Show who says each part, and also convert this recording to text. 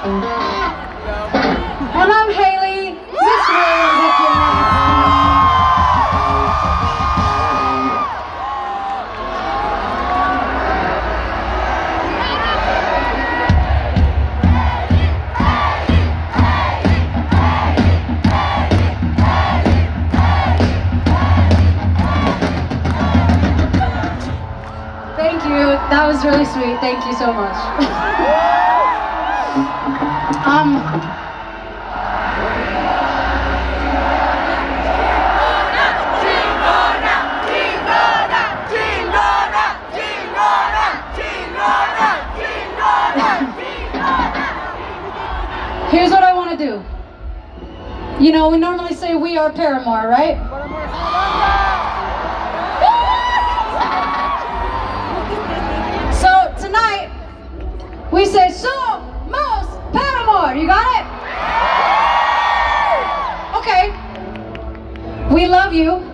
Speaker 1: And I'm Haley. Miss Williams, if you're Thank you. That was really sweet. Thank you so much. Here's what I want to do. You know, we normally say we are Paramore, right? So tonight, we say So-mos, Paramore. You got it? Okay. We love you.